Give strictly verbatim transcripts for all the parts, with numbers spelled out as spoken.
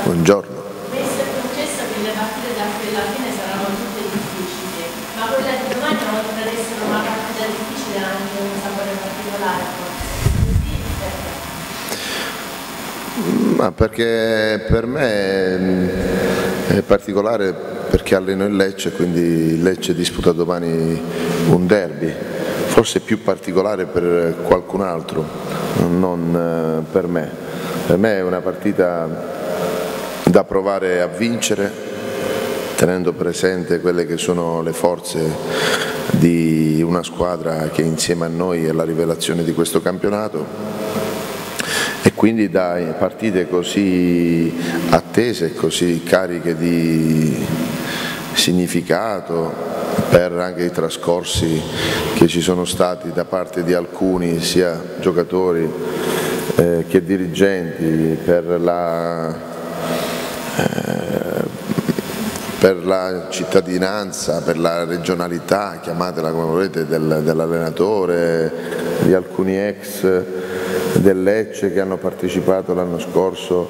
Buongiorno. Mi è concesso che le partite da qui alla fine saranno tutte difficili, ma quella di domani oltre ad essere una partita difficile ha anche un sapore particolare. Ma perché per me è particolare perché alleno il Lecce, quindi il Lecce disputa domani un derby, forse più particolare per qualcun altro, non per me. Per me è una partita da provare a vincere, tenendo presente quelle che sono le forze di una squadra che insieme a noi è la rivelazione di questo campionato. E quindi da partite così attese, così cariche di significato per anche i trascorsi che ci sono stati da parte di alcuni, sia giocatori eh, che dirigenti, per la, eh, per la cittadinanza, per la regionalità, chiamatela come volete, del, dell'allenatore, di alcuni ex del Lecce che hanno partecipato l'anno scorso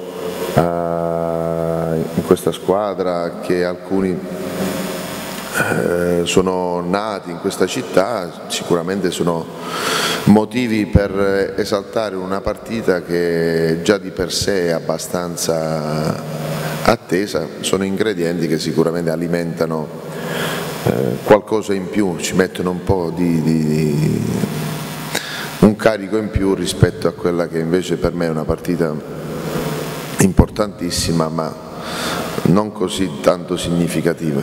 a, in questa squadra, che alcuni eh, sono nati in questa città, sicuramente sono motivi per esaltare una partita che già di per sé è abbastanza attesa, sono ingredienti che sicuramente alimentano eh, qualcosa in più, ci mettono un po' di, di, di un carico in più rispetto a quella che invece per me è una partita importantissima ma non così tanto significativa.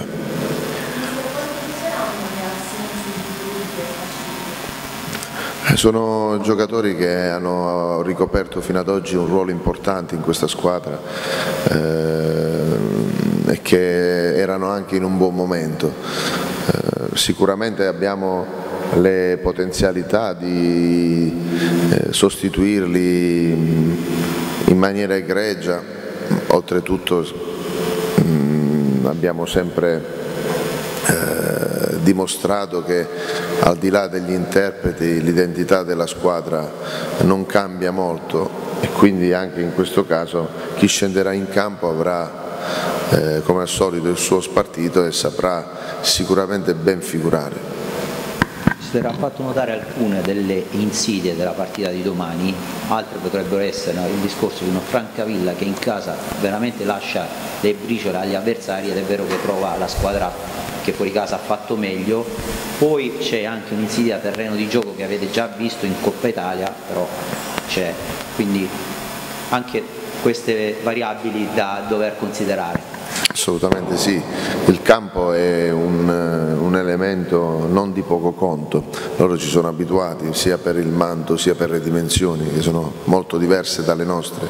Sono giocatori che hanno ricoperto fino ad oggi un ruolo importante in questa squadra eh, e che erano anche in un buon momento. Eh, sicuramente abbiamo le potenzialità di eh, sostituirli in maniera egregia, oltretutto mh, abbiamo sempre eh, dimostrato che al di là degli interpreti l'identità della squadra non cambia molto e quindi anche in questo caso chi scenderà in campo avrà eh, come al solito il suo spartito e saprà sicuramente ben figurare. Verrà fatto notare alcune delle insidie della partita di domani, altre potrebbero essere il discorso di uno Francavilla che in casa veramente lascia le briciole agli avversari ed è vero che trova la squadra che fuori casa ha fatto meglio, poi c'è anche un'insidia terreno di gioco che avete già visto in Coppa Italia, però c'è, quindi anche queste variabili da dover considerare. Assolutamente sì, il campo è un, un elemento non di poco conto, loro ci sono abituati sia per il manto sia per le dimensioni che sono molto diverse dalle nostre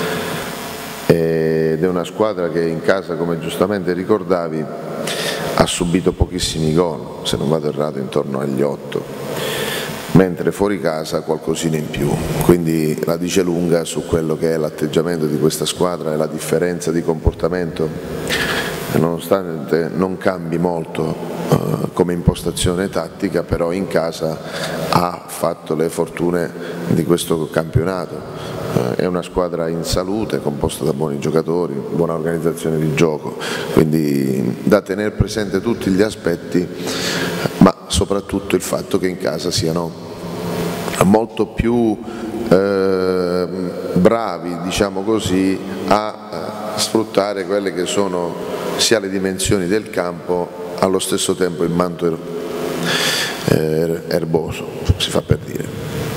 ed è una squadra che in casa, come giustamente ricordavi, ha subito pochissimi gol, se non vado errato intorno agli otto, mentre fuori casa qualcosina in più, quindi la dice lunga su quello che è l'atteggiamento di questa squadra e la differenza di comportamento, nonostante non cambi molto eh, come impostazione tattica, però in casa ha fatto le fortune di questo campionato. Eh, è una squadra in salute, composta da buoni giocatori, buona organizzazione di gioco, quindi da tenere presente tutti gli aspetti, ma soprattutto il fatto che in casa siano molto più eh, bravi, diciamo così, a sfruttare quelle che sono sia le dimensioni del campo, allo stesso tempo il manto er erboso, si fa per dire.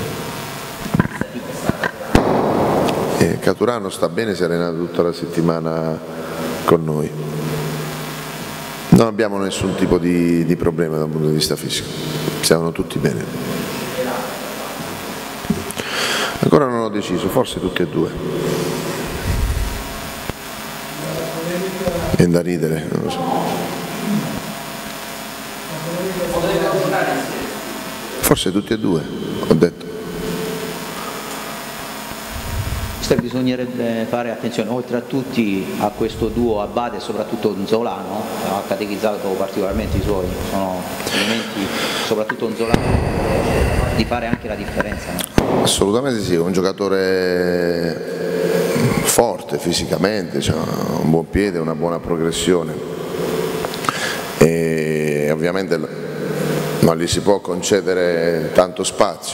E Caturano sta bene, si è allenato tutta la settimana con noi. Non abbiamo nessun tipo di, di problema dal punto di vista fisico, siamo tutti bene. Ancora non ho deciso, forse tutti e due. È da ridere, non lo so. Forse tutti e due, ho detto. Bisognerebbe fare attenzione oltre a tutti a questo duo Abate e soprattutto Nzolano, ha catechizzato particolarmente i suoi, sono elementi, soprattutto Nzolano, di fare anche la differenza, no? Assolutamente sì, è un giocatore forte, forte fisicamente, c'ha un buon piede, una buona progressione e ovviamente non gli si può concedere tanto spazio,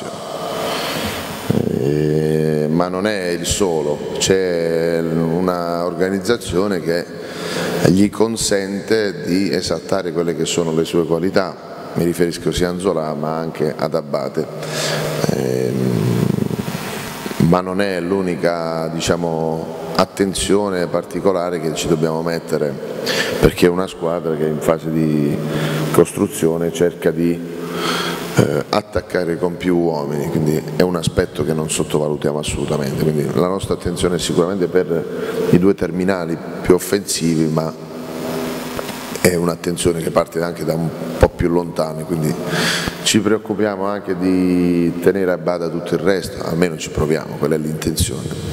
eh, ma non è il solo, c'è una organizzazione che gli consente di esaltare quelle che sono le sue qualità, mi riferisco sia a Anzolà ma anche ad Abate, eh, ma non è l'unica, diciamo, attenzione particolare che ci dobbiamo mettere, perché è una squadra che in fase di costruzione cerca di eh, attaccare con più uomini, quindi è un aspetto che non sottovalutiamo assolutamente, quindi la nostra attenzione è sicuramente per i due terminali più offensivi, ma è un'attenzione che parte anche da un po' più lontano, quindi ci preoccupiamo anche di tenere a bada tutto il resto, almeno ci proviamo, quella è l'intenzione.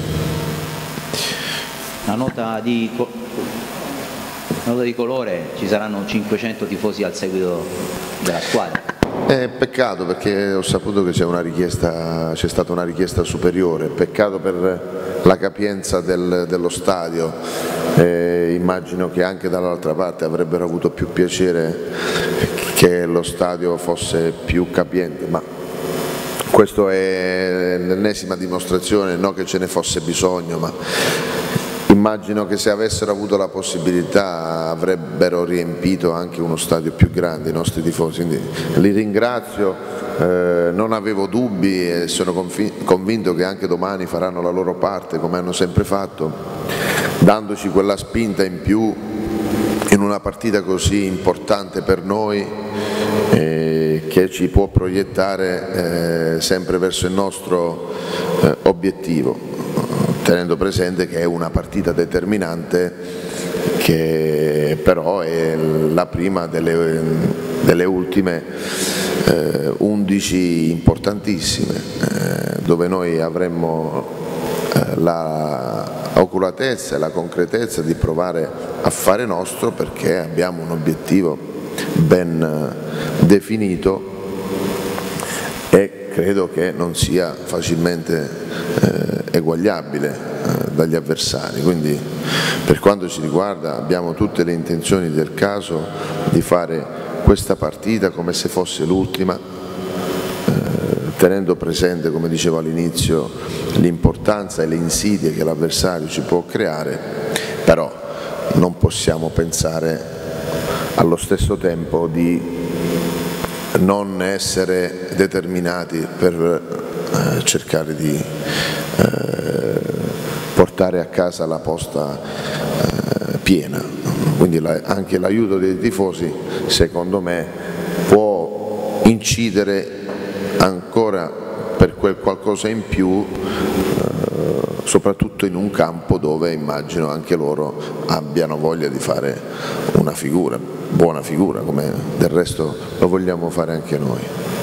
Una nota di, una nota di colore, ci saranno cinquecento tifosi al seguito della squadra. È peccato perché ho saputo che c'è una richiesta, c'è stata una richiesta superiore, peccato per la capienza del, dello stadio, eh, immagino che anche dall'altra parte avrebbero avuto più piacere che lo stadio fosse più capiente, ma questo è l'ennesima dimostrazione, non che ce ne fosse bisogno, ma immagino che se avessero avuto la possibilità avrebbero riempito anche uno stadio più grande i nostri tifosi, quindi li ringrazio, eh, non avevo dubbi e sono convinto che anche domani faranno la loro parte come hanno sempre fatto, dandoci quella spinta in più in una partita così importante per noi, eh, che ci può proiettare eh, sempre verso il nostro eh, obiettivo, tenendo presente che è una partita determinante, che però è la prima delle, delle ultime eh, undici importantissime, eh, dove noi avremmo eh, la oculatezza e la concretezza di provare a fare nostro, perché abbiamo un obiettivo ben definito e credo che non sia facilmente eh, eguagliabile eh, dagli avversari, quindi per quanto ci riguarda abbiamo tutte le intenzioni del caso di fare questa partita come se fosse l'ultima, eh, tenendo presente, come dicevo all'inizio, l'importanza e le insidie che l'avversario ci può creare, però non possiamo pensare allo stesso tempo di non essere determinati per eh, cercare di eh, portare a casa la posta eh, piena, quindi la, anche l'aiuto dei tifosi secondo me può incidere ancora per quel qualcosa in più, eh, soprattutto in un campo dove immagino anche loro abbiano voglia di fare una figura, buona figura, come del resto lo vogliamo fare anche noi.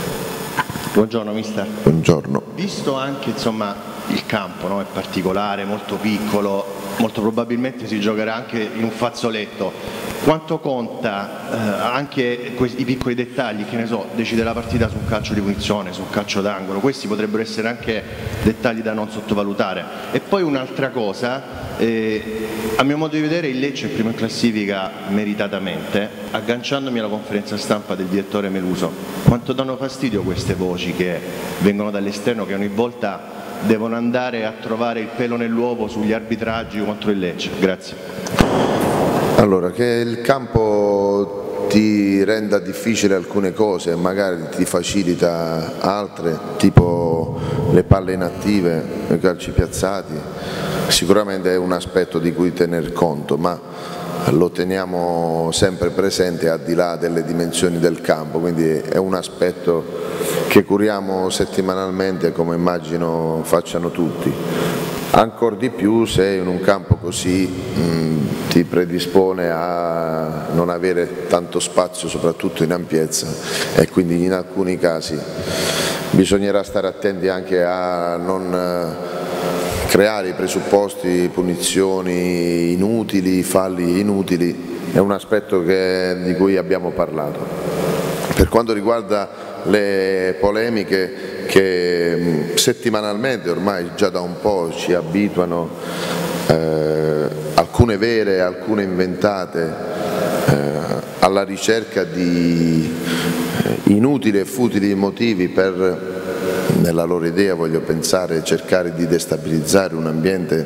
Buongiorno mister. Buongiorno. Visto anche insomma il campo, no? È particolare, molto piccolo, molto probabilmente si giocherà anche in un fazzoletto. Quanto conta eh, anche i piccoli dettagli, che ne so, decide la partita su un calcio di punizione, su un calcio d'angolo, questi potrebbero essere anche dettagli da non sottovalutare. E poi un'altra cosa, eh, a mio modo di vedere il Lecce è primo in classifica meritatamente, agganciandomi alla conferenza stampa del direttore Meluso, quanto danno fastidio queste voci che vengono dall'esterno, che ogni volta devono andare a trovare il pelo nell'uovo sugli arbitraggi contro il Lecce? Grazie. Allora, che il campo ti renda difficile alcune cose, magari ti facilita altre, tipo le palle inattive, i calci piazzati, sicuramente è un aspetto di cui tener conto, ma lo teniamo sempre presente al di là delle dimensioni del campo, quindi è un aspetto che curiamo settimanalmente, come immagino facciano tutti. Ancor di più se in un campo così mh, ti predispone a non avere tanto spazio, soprattutto in ampiezza, e quindi in alcuni casi bisognerà stare attenti anche a non eh, creare i presupposti, punizioni inutili, falli inutili, è un aspetto che, di cui abbiamo parlato. Per quanto riguarda le polemiche che settimanalmente ormai già da un po' ci abituano eh, alcune vere, alcune inventate, eh, alla ricerca di eh, inutili e futili motivi per, nella loro idea voglio pensare, cercare di destabilizzare un ambiente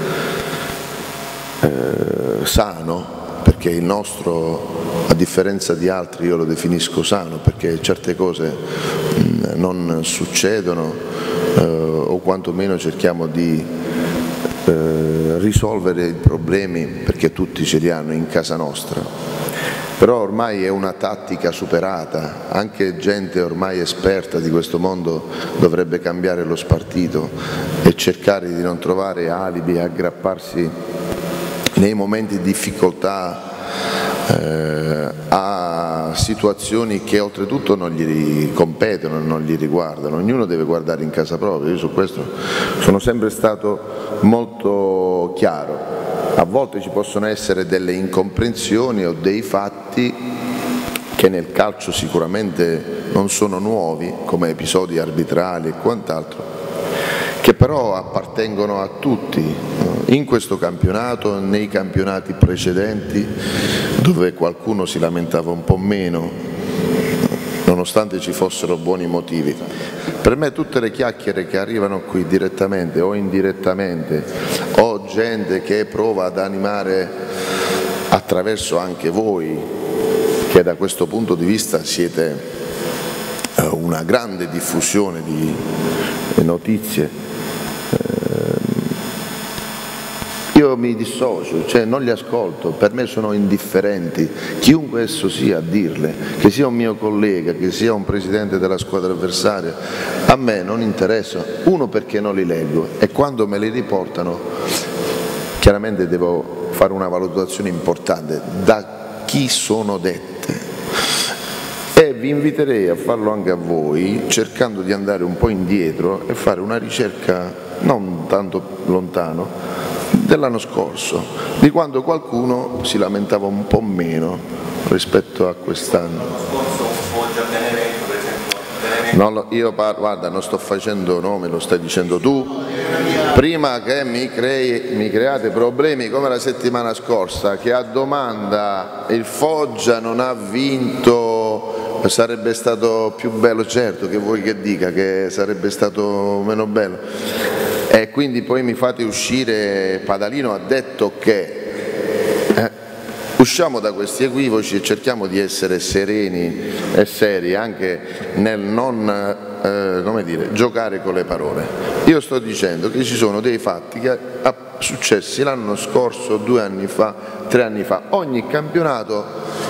eh, sano, perché il nostro, a differenza di altri, io lo definisco sano, perché certe cose mh, non succedono eh, o quantomeno cerchiamo di eh, risolvere i problemi, perché tutti ce li hanno in casa nostra. Però ormai è una tattica superata, anche gente ormai esperta di questo mondo dovrebbe cambiare lo spartito e cercare di non trovare alibi, aggrapparsi nei momenti di difficoltà eh, a situazioni che oltretutto non gli competono, non gli riguardano. Ognuno deve guardare in casa propria. Io su questo sono sempre stato molto chiaro. A volte ci possono essere delle incomprensioni o dei fatti che nel calcio sicuramente non sono nuovi, come episodi arbitrali e quant'altro, che però appartengono a tutti. In questo campionato, nei campionati precedenti, dove qualcuno si lamentava un po' meno, nonostante ci fossero buoni motivi. Per me tutte le chiacchiere che arrivano qui direttamente o indirettamente, o gente che prova ad animare attraverso anche voi, che da questo punto di vista siete una grande diffusione di notizie, io mi dissocio, cioè non li ascolto, per me sono indifferenti, chiunque esso sia a dirle, che sia un mio collega, che sia un presidente della squadra avversaria, a me non interessa, uno perché non li leggo e quando me li riportano chiaramente devo fare una valutazione importante, da chi sono dette, e vi inviterei a farlo anche a voi, cercando di andare un po' indietro e fare una ricerca non tanto lontano dell'anno scorso, di quando qualcuno si lamentava un po' meno rispetto a quest'anno. No, io parlo, guarda, non sto facendo nome, lo stai dicendo tu, prima che mi, crei, mi create problemi come la settimana scorsa, che a domanda il Foggia non ha vinto, sarebbe stato più bello, certo che vuoi che dica che sarebbe stato meno bello. E quindi poi mi fate uscire, Padalino ha detto che eh, usciamo da questi equivoci e cerchiamo di essere sereni e seri anche nel non eh, come dire, giocare con le parole. Io sto dicendo che ci sono dei fatti che sono successi l'anno scorso, due anni fa, tre anni fa. Ogni campionato,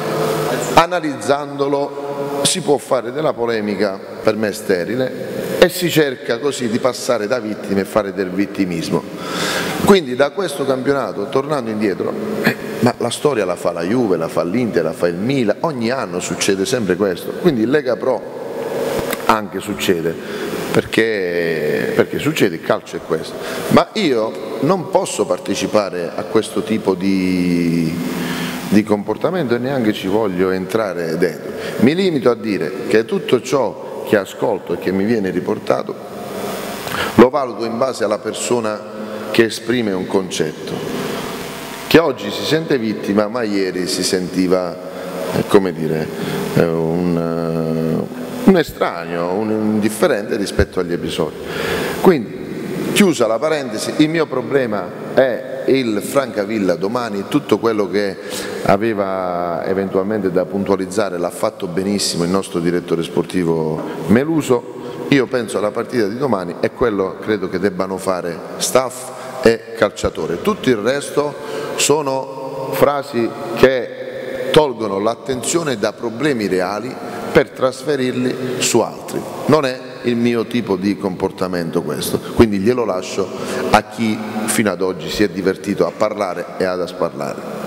analizzandolo, si può fare della polemica, per me sterile, e si cerca così di passare da vittime e fare del vittimismo. Quindi da questo campionato, tornando indietro, eh, ma la storia la fa la Juve, la fa l'Inter, la fa il Milan, ogni anno succede sempre questo. Quindi in Lega Pro anche succede, perché, perché succede, il calcio è questo. Ma io non posso partecipare a questo tipo di, di comportamento e neanche ci voglio entrare dentro. Mi limito a dire che tutto ciò che ascolto e che mi viene riportato lo valuto in base alla persona che esprime un concetto, che oggi si sente vittima ma ieri si sentiva eh, come dire eh, un, uh, un estraneo, un indifferente rispetto agli episodi. Quindi, chiusa la parentesi, il mio problema è il Francavilla domani, tutto quello che aveva eventualmente da puntualizzare l'ha fatto benissimo il nostro direttore sportivo Meluso. Io penso alla partita di domani e quello credo che debbano fare staff e calciatore. Tutto il resto sono frasi che tolgono l'attenzione da problemi reali per trasferirli su altri. Non è il mio tipo di comportamento questo, quindi glielo lascio a chi fino ad oggi si è divertito a parlare e ad asparlare.